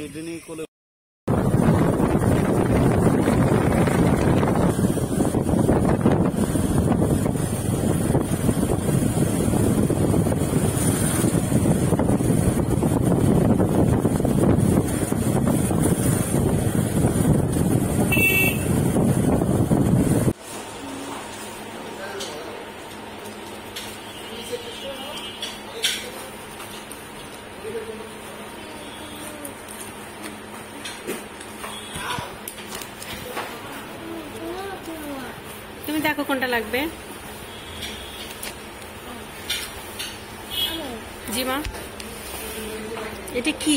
সেদিনই কোলে তুমি দেখো কোনটা লাগবে। জি মা, এটা কি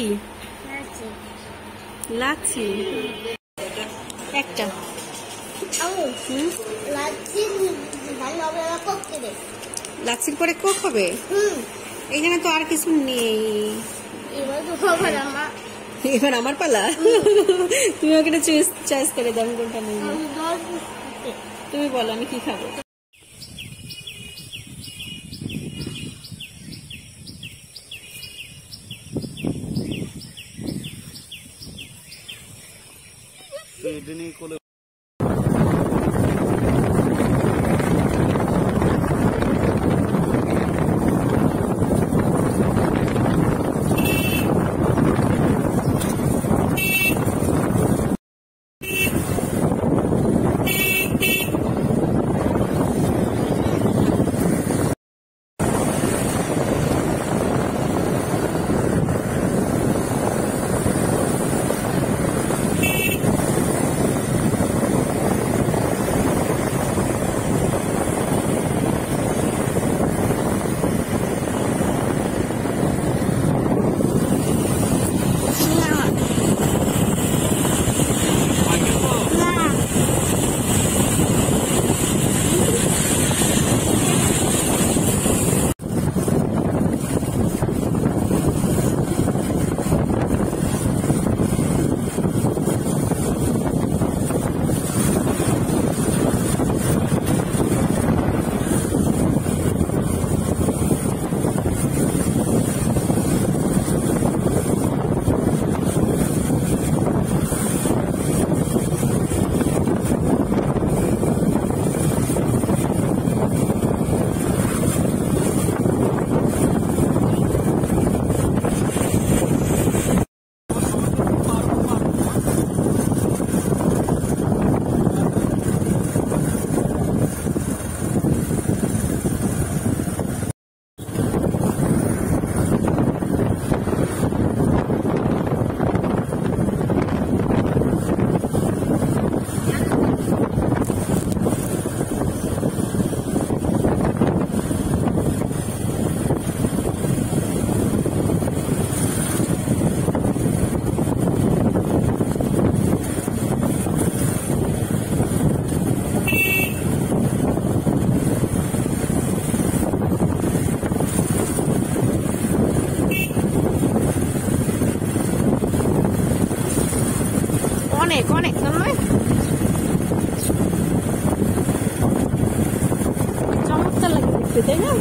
লাচ্ছি? একটা লাচ্ছির পরে কোক হবে? এখানে তো আর কিছু নেই। এবার আমার পালা। তুমি ওখানে চয়েস করে দাও কোনটা নেই। তুমি বলো আমি কি খাবো। সেদিনই কোলে অনেক অনেক নয়, চমৎকার লাগে দেখতে, তাই না?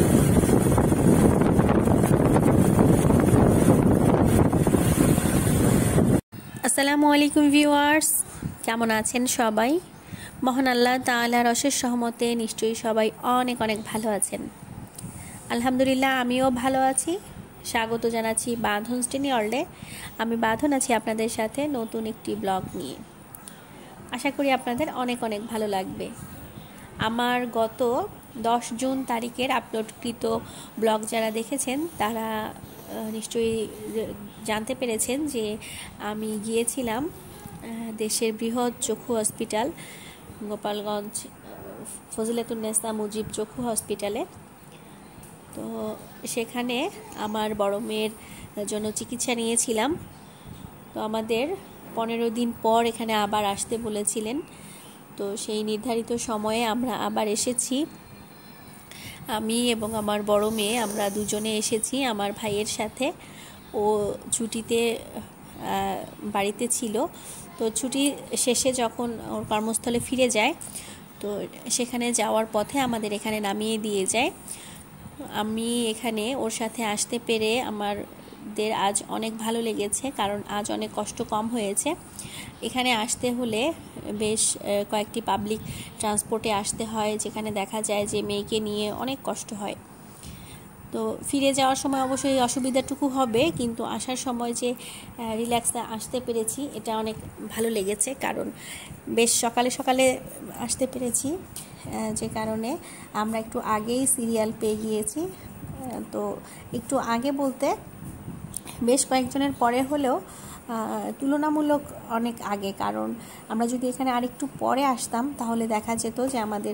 আসসালামু আলাইকুম ভিউয়ার্স, কেমন আছেন সবাই? মহান আল্লাহ তাআলার অশেষ রহমতে নিশ্চয়ই সবাই অনেক অনেক ভালো আছেন। আলহামদুলিল্লাহ আমিও ভালো আছি। স্বাগত জানাচ্ছি বাঁধন স্টেনি ওয়ার্ল্ডে। আমি বাঁধন আছি আপনাদের সাথে নতুন একটি ব্লগ নিয়ে। আশা করি আপনাদের অনেক অনেক ভালো লাগবে। আমার গত 10 জুন তারিখের আপলোডকৃত ব্লগ যারা দেখেছেন তারা নিশ্চয়ই জানতে পেরেছেন যে আমি গিয়েছিলাম দেশের বৃহৎ চক্ষু হসপিটাল গোপালগঞ্জ ফজিলাতুন্নেসা মুজিব চক্ষু হসপিটালে। তো সেখানে আমার বড় মেয়ের জন্য চিকিৎসা নিয়েছিলাম। তো আমাদের 15 দিন পর এখানে আবার আসতে বলেছিলেন। তো সেই নির্ধারিত সময়ে আমরা আবার এসেছি। আমি এবং আমার বড় মেয়ে আমরা দুজনে এসেছি আমার ভাইয়ের সাথে। ও ছুটিতে বাড়িতে ছিল। তো ছুটি শেষে যখন ওর কর্মস্থলে ফিরে যায় তো সেখানে যাওয়ার পথে আমাদের এখানে নামিয়ে দিয়ে যায়। আমি এখানে ওর সাথে আসতে পেরে আমার আমাদের আজ অনেক ভালো লেগেছে, কারণ আজ অনেক কষ্ট কম হয়েছে। এখানে আসতে হলে বেশ কয়েকটি পাবলিক ট্রান্সপোর্টে আসতে হয়, যেখানে দেখা যায় যে মেয়েকে নিয়ে অনেক কষ্ট হয়। তো ফিরে যাওয়ার সময় অবশ্যই অসুবিধাটুকু হবে, কিন্তু আসার সময় যে রিল্যাক্সে আসতে পেরেছি এটা অনেক ভালো লেগেছে, কারণ বেশ সকালে সকালে আসতে পেরেছি, যে কারণে আমরা একটু আগেই সিরিয়াল পেয়ে গিয়েছি। তো একটু আগে বলতে বেশ কয়েকজনের পরে হলেও তুলনামূলক অনেক আগে, কারণ আমরা যদি এখানে আরেকটু পরে আসতাম তাহলে দেখা যেত যে আমাদের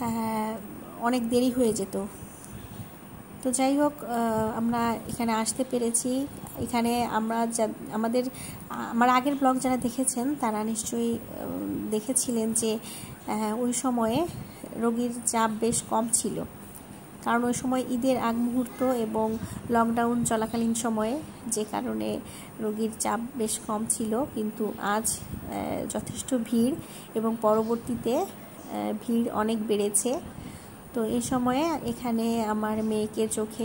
অনেক দেরি হয়ে যেত। তো যাই হোক, আমরা এখানে আসতে পেরেছি। এখানে আমরা আমার আগের ব্লগ যারা দেখেছেন তারা নিশ্চয়ই দেখেছিলেন যে ওই সময়ে রোগীর চাপ বেশ কম ছিল, কারণ ওই সময় ঈদের আগ মুহূর্ত এবং লকডাউন চলাকালীন সময়ে, যে কারণে রোগীর চাপ বেশ কম ছিল। কিন্তু আজ যথেষ্ট ভিড় এবং পরবর্তীতে ভিড় অনেক বেড়েছে। তো এই সময়ে এখানে আমার মেয়েকে চোখে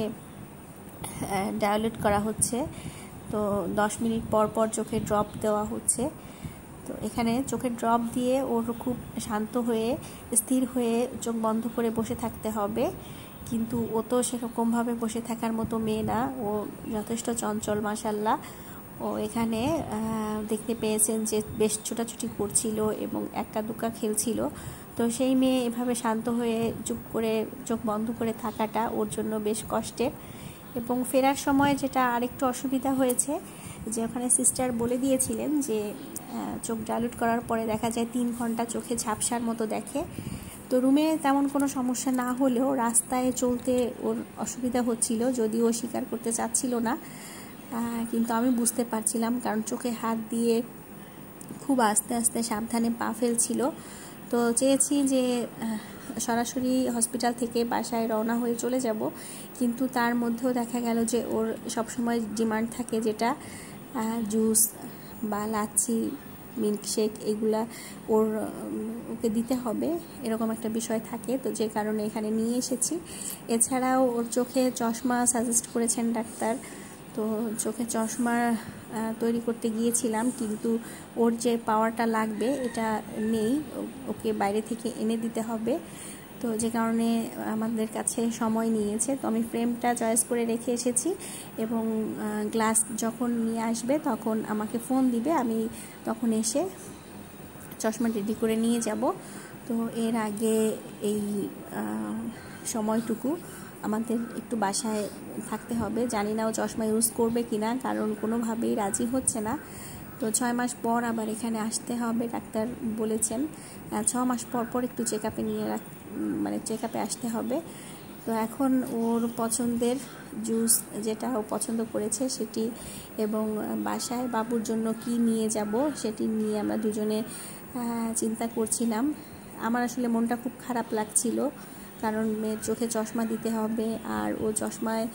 ডায়ালেট করা হচ্ছে, তো 10 মিনিট পর পর চোখে ড্রপ দেওয়া হচ্ছে। তো এখানে চোখে ড্রপ দিয়ে ওর খুব শান্ত হয়ে স্থির হয়ে চোখ বন্ধ করে বসে থাকতে হবে, কিন্তু ও তো সেরকমভাবে বসে থাকার মতো মেয়ে না, ও যথেষ্ট চঞ্চল মাশাআল্লাহ। ও এখানে দেখতে পেয়েছেন যে বেশ ছোটাছুটি করছিল এবং একা দুকা খেলছিল। তো সেই মেয়ে এভাবে শান্ত হয়ে চুপ করে চোখ বন্ধ করে থাকাটা ওর জন্য বেশ কষ্টের। এবং ফেরার সময় যেটা আরেকটু অসুবিধা হয়েছে, যে ওখানে সিস্টার বলে দিয়েছিলেন যে চোখ ডাইলেট করার পরে দেখা যায় 3 ঘন্টা চোখে ঝাপসার মতো দেখে। তো রুমে তেমন কোনো সমস্যা না হলেও রাস্তায় চলতে ওর অসুবিধা হচ্ছিল, যদিও স্বীকার করতে চাচ্ছিল না, কিন্তু আমি বুঝতে পারছিলাম, কারণ চোখে হাত দিয়ে খুব আস্তে আস্তে সাবধানে পা ফেলছিল। তো চেয়েছি যে সরাসরি হসপিটাল থেকে বাসায় রওনা হয়ে চলে যাব, কিন্তু তার মধ্যেও দেখা গেল যে ওর সবসময় ডিমান্ড থাকে যেটা জুস বা লাচ্ছি, মিল্কশেক, এগুলা ওকে দিতে হবে, এরকম একটা বিষয় থাকে। তো যে কারণে এখানে নিয়ে এসেছি। এছাড়াও ওর চোখে চশমা সাজেস্ট করেছেন ডাক্তার, তো চোখে চশমা তৈরি করতে গিয়েছিলাম, কিন্তু ওর যে পাওয়ারটা লাগবে এটা নেই, ওকে বাইরে থেকে এনে দিতে হবে। তো যে কারণে আমাদের কাছে সময় নিয়েছে। তো আমি ফ্রেমটা চয়েস করে রেখে এসেছি, এবং গ্লাস যখন নিয়ে আসবে তখন আমাকে ফোন দিবে, আমি তখন এসে চশমা রেডি করে নিয়ে যাব। তো এর আগে এই সময়টুকু আমাদের একটু বাসায় থাকতে হবে। জানি না ও চশমা ইউজ করবে কিনা, কারণ কোনোভাবেই রাজি হচ্ছে না। তো 6 মাস পর আবার এখানে আসতে হবে, ডাক্তার বলেছেন 6 মাস পর পর একটু চেকআপে চেকআপে আসতে হবে। তো এখন ওর পছন্দের জুস যেটা ও পছন্দ করেছে সেটি, এবং বাসায় বাবুর জন্য কি নিয়ে যাব সেটি নিয়ে আমরা দুজনে চিন্তা করছিলাম। আমার আসলে মনটা খুব খারাপ লাগছিল, কারণ মেয়ের চোখে চশমা দিতে হবে, আর ও চশমায়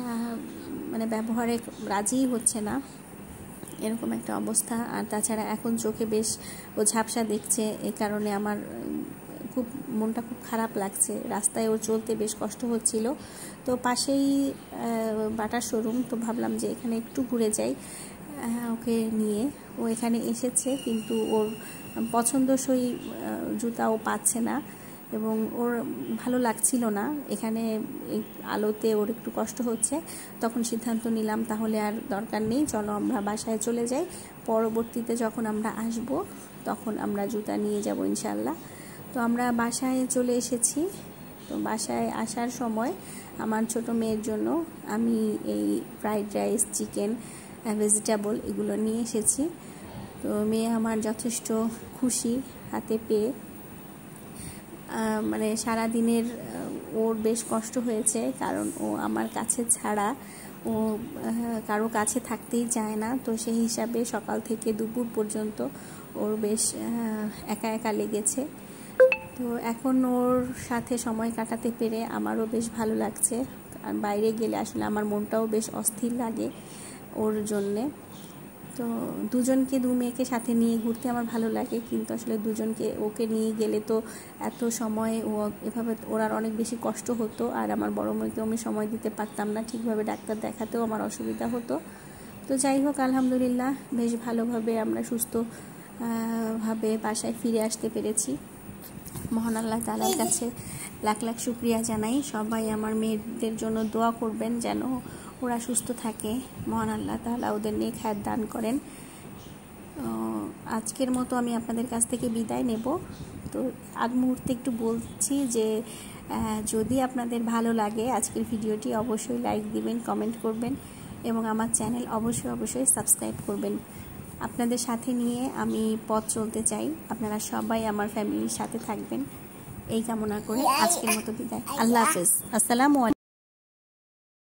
ব্যবহারে রাজিই হচ্ছে না, এরকম একটা অবস্থা। আর তাছাড়া এখন চোখে বেশ ও ঝাপসা দেখছে, এই কারণে আমার মনটা খুব খারাপ লাগছে। রাস্তায় ও চলতে বেশ কষ্ট হচ্ছিল। তো পাশেই বাটার শোরুম, তো ভাবলাম যে এখানে একটু ঘুরে যাই ওকে নিয়ে। ও এখানে এসেছে, কিন্তু ওর পছন্দসই জুতা ও পাচ্ছে না, এবং ওর ভালো লাগছিল না এখানে আলোতে, ওর একটু কষ্ট হচ্ছে। তখন সিদ্ধান্ত নিলাম তাহলে আর দরকার নেই, চলো আমরা বাসায় চলে যাই, পরবর্তীতে যখন আমরা আসব তখন আমরা জুতা নিয়ে যাব ইনশাল্লাহ। তো আমরা বাসায় চলে এসেছি। তো বাসায় আসার সময় আমার ছোট মেয়ের জন্য আমি এই ফ্রাইড রাইস, চিকেন, ভেজিটেবল এগুলো নিয়ে এসেছি। তো মেয়ে আমার যথেষ্ট খুশি হাতে পেয়ে। সারাদিনের ওর বেশ কষ্ট হয়েছে, কারণ ও আমার কাছে ছাড়া ও কারো কাছে থাকতেই চায় না। তো সেই হিসাবে সকাল থেকে দুপুর পর্যন্ত ওর বেশ একা একা লেগেছে। তো এখন ওর সাথে সময় কাটাতে পেরে আমারও বেশ ভালো লাগছে। আর বাইরে গেলে আসলে আমার মনটাও বেশ অস্থির লাগে ওর জন্যে। তো দুজনকে দু মেয়েকে সাথে নিয়ে ঘুরতে আমার ভালো লাগে, কিন্তু আসলে ওকে নিয়ে গেলে তো এত সময় এভাবে ওর অনেক বেশি কষ্ট হতো, আর আমার বড় মেয়েকেও আমি সময় দিতে পারতাম না ঠিকভাবে, ডাক্তার দেখাতেও আমার অসুবিধা হতো। তো যাই হোক, আলহামদুলিল্লাহ বেশ ভালোভাবে আমরা সুস্থ ভাবে বাসায় ফিরে আসতে পেরেছি। মহান আল্লাহ তাআলার কাছে লাখ লাখ শুকরিয়া জানাই। সবাই আমার মেয়েদের জন্য দোয়া করবেন যেন ওরা সুস্থ থাকে, মহান আল্লাহ তাআলা ওদের নেক হায়াত দান করেন। আজকের মতো আমি আপনাদের কাছ থেকে বিদায় নেব। তো আগ মুহূর্তে একটু বলছি যে যদি আপনাদের ভালো লাগে আজকের ভিডিওটি, অবশ্যই লাইক দিবেন, কমেন্ট করবেন এবং আমার চ্যানেল অবশ্যই সাবস্ক্রাইব করবেন। আপনাদের সাথে নিয়ে আমি পথ চলতে চাই, আপনারা সবাই আমার ফ্যামিলির সাথে থাকবেন এই কামনা করে আজকের মতো বিদায়। আল্লাহ হাফেজ, আসসালামু আলাইকুম।